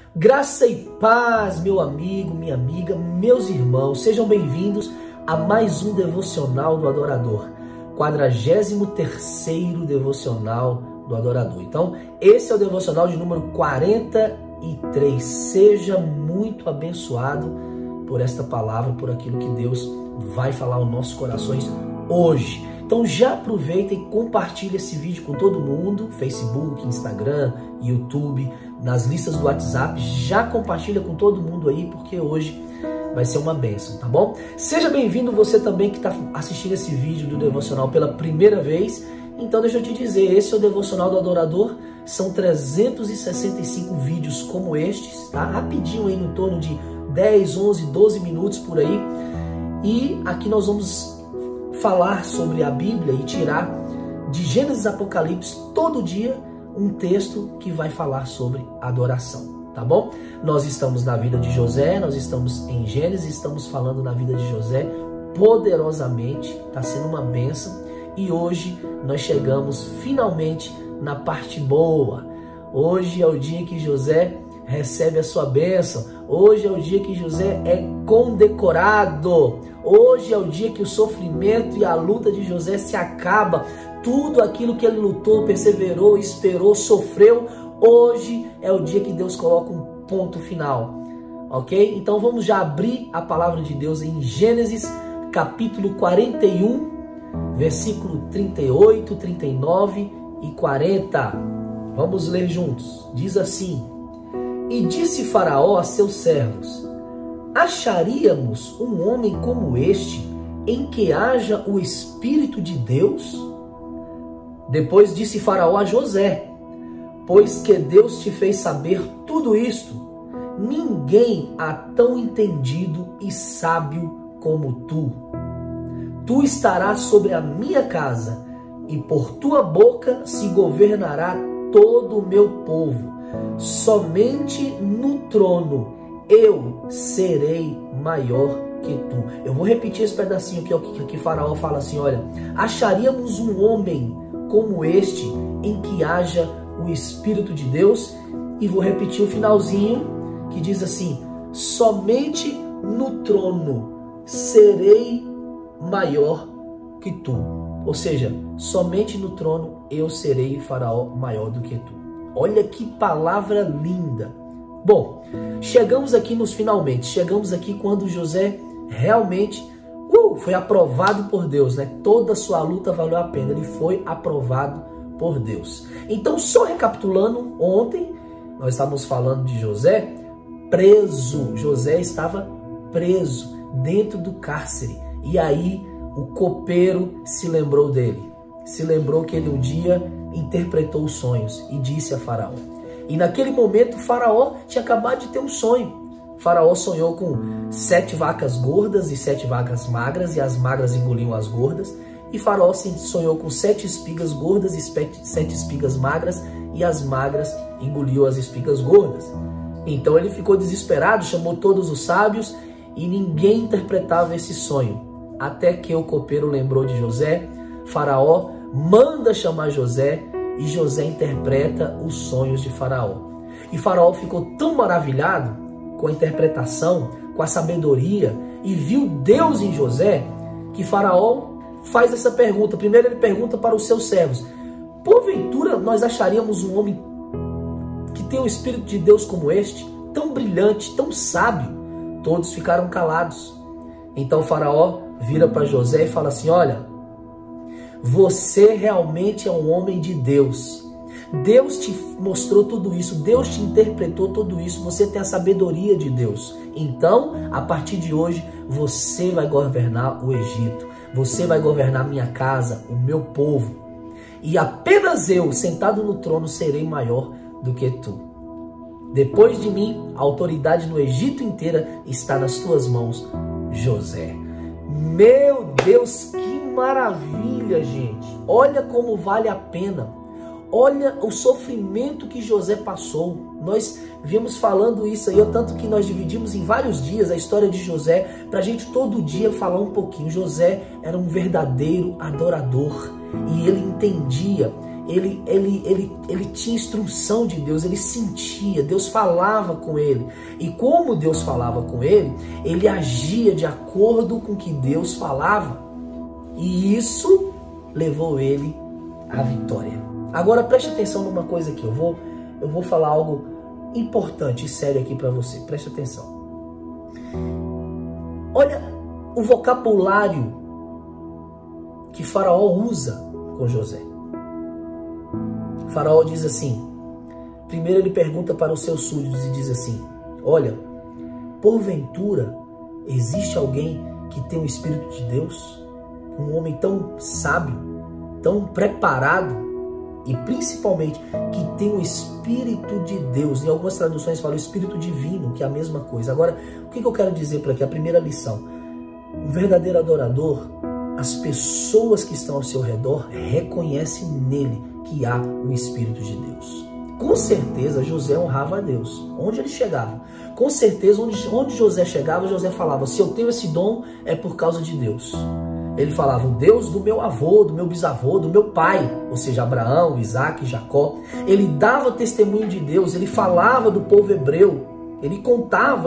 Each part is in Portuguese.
Graça e paz, meu amigo, minha amiga, meus irmãos, sejam bem-vindos a mais um Devocional do Adorador, 43º Devocional do Adorador. Então, esse é o Devocional de número 43. Seja muito abençoado por esta palavra, por aquilo que Deus vai falar aos nossos corações hoje. Então já aproveita e compartilha esse vídeo com todo mundo, Facebook, Instagram, YouTube, nas listas do WhatsApp, já compartilha com todo mundo aí, porque hoje vai ser uma bênção, tá bom? Seja bem-vindo você também que está assistindo esse vídeo do Devocional pela primeira vez. Então deixa eu te dizer, esse é o Devocional do Adorador, são 365 vídeos como estes, tá? Rapidinho aí, no torno de 10, 11, 12 minutos por aí. E aqui nós vamos falar sobre a Bíblia e tirar de Gênesis a Apocalipse todo dia um texto que vai falar sobre adoração, tá bom? Nós estamos na vida de José, nós estamos em Gênesis, estamos falando na vida de José poderosamente, tá sendo uma bênção. E hoje nós chegamos finalmente na parte boa. Hoje é o dia que José recebe a sua bênção. Hoje é o dia que José é condecorado. Hoje é o dia que o sofrimento e a luta de José se acaba. Tudo aquilo que ele lutou, perseverou, esperou, sofreu, hoje é o dia que Deus coloca um ponto final. Ok? Então vamos já abrir a palavra de Deus em Gênesis capítulo 41, versículo 38, 39 e 40. Vamos ler juntos. Diz assim: E disse Faraó a seus servos: Acharíamos um homem como este, em que haja o Espírito de Deus? Depois disse Faraó a José: Pois que Deus te fez saber tudo isto, ninguém há tão entendido e sábio como tu. Tu estarás sobre a minha casa, e por tua boca se governará todo o meu povo. Somente no trono eu serei maior que tu. Eu vou repetir esse pedacinho que Faraó fala assim, olha: acharíamos um homem como este, em que haja o Espírito de Deus. E vou repetir o finalzinho, que diz assim: somente no trono serei maior que tu. Ou seja, somente no trono eu serei, Faraó, maior do que tu. Olha que palavra linda. Bom, chegamos aqui nos finalmente, chegamos aqui quando José realmente foi aprovado por Deus, né? Toda a sua luta valeu a pena, ele foi aprovado por Deus. Então, só recapitulando, ontem nós estávamos falando de José preso. José estava preso dentro do cárcere, e aí o copeiro se lembrou dele, se lembrou que ele um dia interpretou os sonhos e disse a Faraó. E naquele momento Faraó tinha acabado de ter um sonho. Faraó sonhou com 7 vacas gordas e 7 vacas magras, e as magras engoliam as gordas. E Faraó sonhou com 7 espigas gordas e 7 espigas magras, e as magras engoliam as espigas gordas. Então ele ficou desesperado, chamou todos os sábios, e ninguém interpretava esse sonho. Até que o copeiro lembrou de José. Faraó manda chamar José, e José interpreta os sonhos de Faraó. E Faraó ficou tão maravilhado com a interpretação, com a sabedoria, e viu Deus em José, que Faraó faz essa pergunta. Primeiro ele pergunta para os seus servos: porventura nós acharíamos um homem que tem o Espírito de Deus como este, tão brilhante, tão sábio? Todos ficaram calados. Então Faraó vira para José e fala assim: olha, você realmente é um homem de Deus. Deus te mostrou tudo isso, Deus te interpretou tudo isso, você tem a sabedoria de Deus. Então, a partir de hoje, você vai governar o Egito, você vai governar minha casa, o meu povo. E apenas eu, sentado no trono, serei maior do que tu. Depois de mim, a autoridade no Egito inteira está nas tuas mãos, José. Meu Deus, que maravilha, gente. Olha como vale a pena. Olha o sofrimento que José passou. Nós viemos falando isso aí, tanto que nós dividimos em vários dias a história de José, para a gente todo dia falar um pouquinho. José era um verdadeiro adorador, e ele entendia ele tinha instrução de Deus, ele sentia, Deus falava com ele. E como Deus falava com ele, ele agia de acordo com o que Deus falava. E isso levou ele à vitória. Agora preste atenção numa coisa aqui, eu vou falar algo importante e sério aqui para você, preste atenção. Olha o vocabulário que Faraó usa com José. Faraó diz assim, primeiro ele pergunta para os seus súditos e diz assim, olha, porventura existe alguém que tem o Espírito de Deus? Um homem tão sábio, tão preparado e principalmente que tem o Espírito de Deus. Em algumas traduções fala o Espírito Divino, que é a mesma coisa. Agora, o que eu quero dizer para aqui? A primeira lição. Um verdadeiro adorador, as pessoas que estão ao seu redor reconhecem nele que há o Espírito de Deus. Com certeza José honrava a Deus, onde ele chegava. Com certeza onde José chegava, José falava, se eu tenho esse dom é por causa de Deus. Ele falava, o Deus do meu avô, do meu bisavô, do meu pai, ou seja, Abraão, Isaac, Jacó. Ele dava testemunho de Deus, ele falava do povo hebreu, ele contava,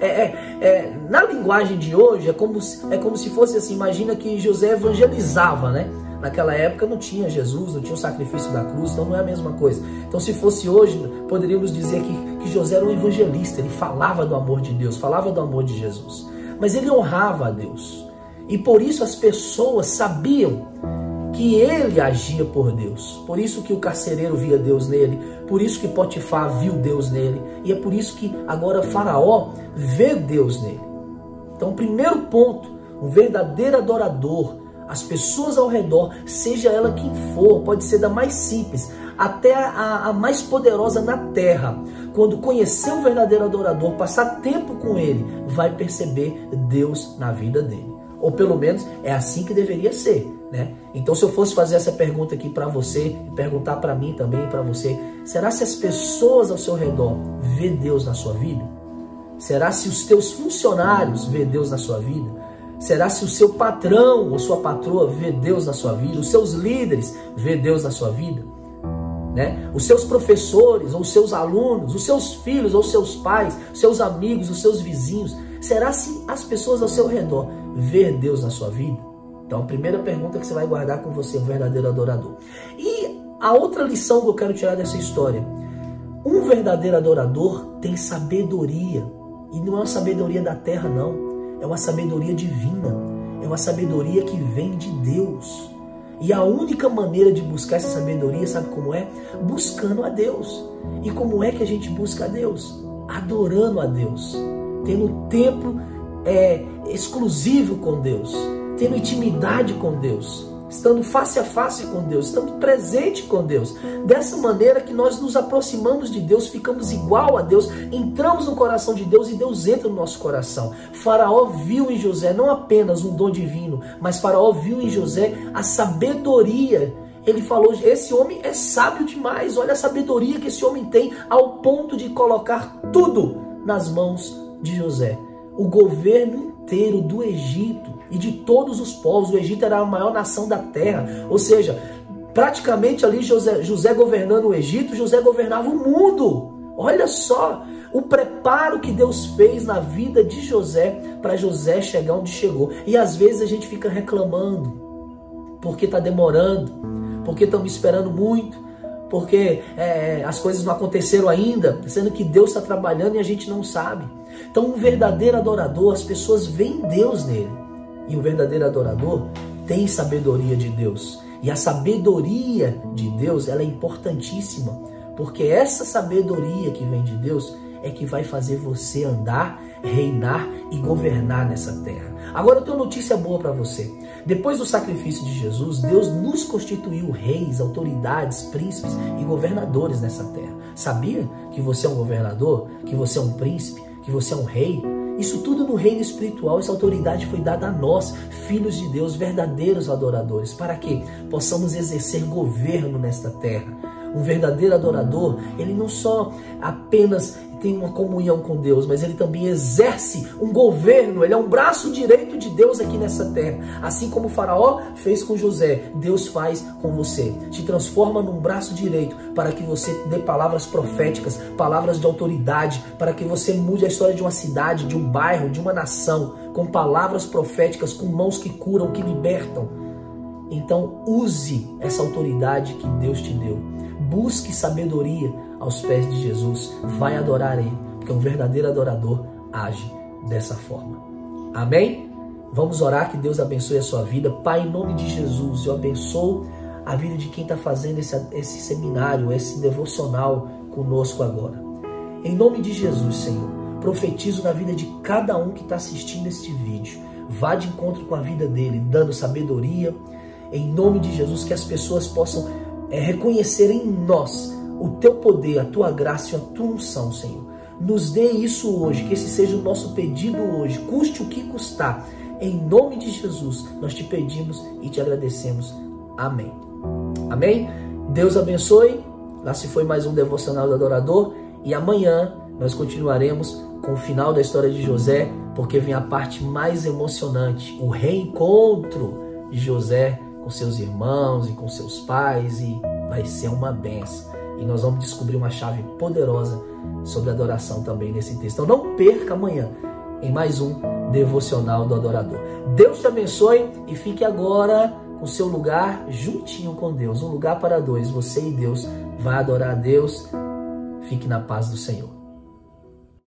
na linguagem de hoje é como se fosse assim, imagina que José evangelizava, né? Naquela época não tinha Jesus, não tinha o sacrifício da cruz, então não é a mesma coisa. Então se fosse hoje, poderíamos dizer que José era um evangelista, ele falava do amor de Deus, falava do amor de Jesus. Mas ele honrava a Deus. E por isso as pessoas sabiam que ele agia por Deus. Por isso que o carcereiro via Deus nele, por isso que Potifar viu Deus nele. E é por isso que agora Faraó vê Deus nele. Então o primeiro ponto, um verdadeiro adorador, as pessoas ao redor, seja ela quem for, pode ser da mais simples até a mais poderosa na terra, quando conhecer o verdadeiro adorador, passar tempo com ele, vai perceber Deus na vida dele. Ou pelo menos é assim que deveria ser, né? Então se eu fosse fazer essa pergunta aqui para você, e perguntar para mim também, para você, será se as pessoas ao seu redor vê Deus na sua vida? Será se os teus funcionários vê Deus na sua vida? Será se o seu patrão ou sua patroa vê Deus na sua vida? Os seus líderes vê Deus na sua vida? Né? Os seus professores ou os seus alunos, os seus filhos ou seus pais, os seus amigos, os seus vizinhos, será se as pessoas ao seu redor vê Deus na sua vida? Então a primeira pergunta que você vai guardar com você, um verdadeiro adorador. E a outra lição que eu quero tirar dessa história, um verdadeiro adorador tem sabedoria, e não é uma sabedoria da terra não, é uma sabedoria divina, é uma sabedoria que vem de Deus. E a única maneira de buscar essa sabedoria, sabe como é? Buscando a Deus. E como é que a gente busca a Deus? Adorando a Deus, tendo tempo exclusivo com Deus, tendo intimidade com Deus, estando face a face com Deus, estando presente com Deus. Dessa maneira que nós nos aproximamos de Deus, ficamos igual a Deus, entramos no coração de Deus e Deus entra no nosso coração. Faraó viu em José não apenas um dom divino, mas Faraó viu em José a sabedoria. Ele falou, esse homem é sábio demais, olha a sabedoria que esse homem tem, ao ponto de colocar tudo nas mãos de José. O governo inteiro do Egito e de todos os povos. O Egito era a maior nação da terra, ou seja, praticamente ali José governando o Egito, José governava o mundo. Olha só o preparo que Deus fez na vida de José para José chegar onde chegou. E às vezes a gente fica reclamando porque está demorando, porque estamos esperando muito, porque as coisas não aconteceram ainda, sendo que Deus está trabalhando e a gente não sabe. Então um verdadeiro adorador, as pessoas veem Deus nele. E o verdadeiro adorador tem sabedoria de Deus. E a sabedoria de Deus, ela é importantíssima, porque essa sabedoria que vem de Deus é que vai fazer você andar, reinar e governar nessa terra. Agora eu tenho uma notícia boa para você. Depois do sacrifício de Jesus, Deus nos constituiu reis, autoridades, príncipes e governadores nessa terra. Sabia que você é um governador? Que você é um príncipe? Que você é um rei? Isso tudo no reino espiritual, essa autoridade foi dada a nós, filhos de Deus, verdadeiros adoradores, para que possamos exercer governo nesta terra. Um verdadeiro adorador, ele não só apenas tem uma comunhão com Deus, mas ele também exerce um governo, ele é um braço direito de Deus aqui nessa terra. Assim como o faraó fez com José, Deus faz com você. Te transforma num braço direito para que você dê palavras proféticas, palavras de autoridade, para que você mude a história de uma cidade, de um bairro, de uma nação, com palavras proféticas, com mãos que curam, que libertam. Então use essa autoridade que Deus te deu. Busque sabedoria aos pés de Jesus. Vai adorar Ele, porque um verdadeiro adorador age dessa forma. Amém? Vamos orar, que Deus abençoe a sua vida. Pai, em nome de Jesus, eu abençoo a vida de quem está fazendo esse seminário, esse devocional conosco agora. Em nome de Jesus, Senhor, profetizo na vida de cada um que está assistindo este vídeo. Vá de encontro com a vida dele, dando sabedoria. Em nome de Jesus, que as pessoas possam reconhecer em nós o teu poder, a tua graça e a tua unção, Senhor. Nos dê isso hoje, que esse seja o nosso pedido hoje, custe o que custar. Em nome de Jesus, nós te pedimos e te agradecemos. Amém. Amém? Deus abençoe. Lá se foi mais um Devocional do Adorador. E amanhã nós continuaremos com o final da história de José, porque vem a parte mais emocionante, o reencontro de José com seus irmãos e com seus pais, e vai ser uma benção. E nós vamos descobrir uma chave poderosa sobre adoração também nesse texto. Então não perca amanhã em mais um Devocional do Adorador. Deus te abençoe e fique agora com seu lugar juntinho com Deus. Um lugar para dois, você e Deus. Vai adorar a Deus. Fique na paz do Senhor.